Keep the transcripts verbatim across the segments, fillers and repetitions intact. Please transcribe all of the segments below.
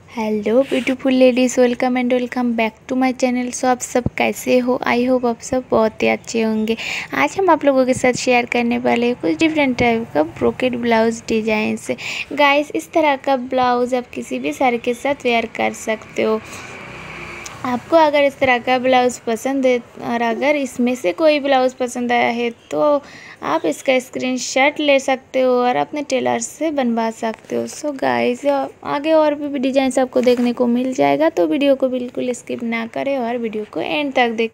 Hello beautiful ladies, welcome and welcome back to my channel. So आप सब कैसे हो? आई होप आप सब बहुत ही अच्छे होंगे। आज हम आप लोगों के साथ शेयर करने वाले हैं कुछ डिफरेंट टाइप का ब्रोकेड ब्लाउज़ डिज़ाइन से। गाइस, इस तरह का ब्लाउज़ आप किसी भी साड़ी के साथ वेयर कर सकते हो। आपको अगर इस तरह का ब्लाउज़ पसंद है और अगर इसमें से कोई ब्लाउज़ पसंद आया है तो आप इसका स्क्रीनशॉट ले सकते हो और अपने टेलर से बनवा सकते हो। सो गाइस, आगे और भी डिज़ाइंस आपको देखने को मिल जाएगा, तो वीडियो को बिल्कुल स्किप ना करें और वीडियो को एंड तक देखें।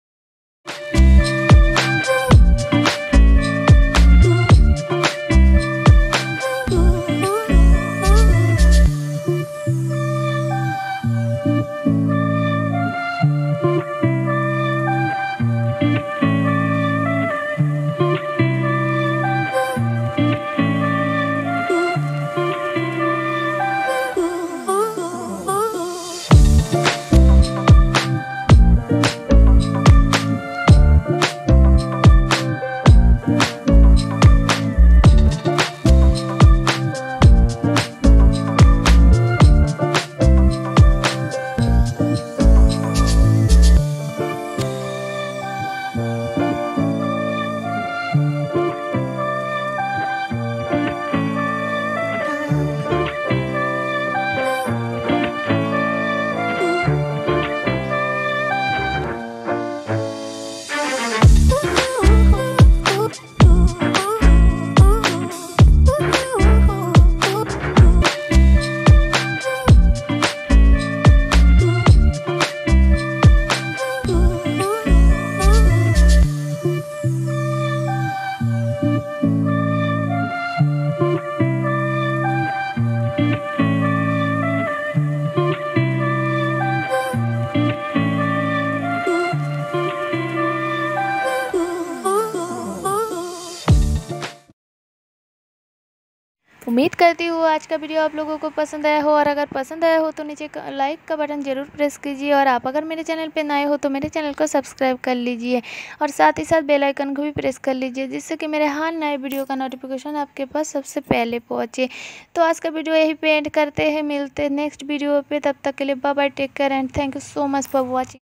उम्मीद करती हूँ आज का वीडियो आप लोगों को पसंद आया हो, और अगर पसंद आया हो तो नीचे लाइक का बटन ज़रूर प्रेस कीजिए, और आप अगर मेरे चैनल पे नए हो तो मेरे चैनल को सब्सक्राइब कर लीजिए और साथ ही साथ बेल आइकन को भी प्रेस कर लीजिए, जिससे कि मेरे हर नए वीडियो का नोटिफिकेशन आपके पास सबसे पहले पहुँचे। तो आज का वीडियो यही पे एंड करते हैं, मिलते हैं नेक्स्ट वीडियो पे। तब तक के लिए bye bye, take care and thank you so much for watching.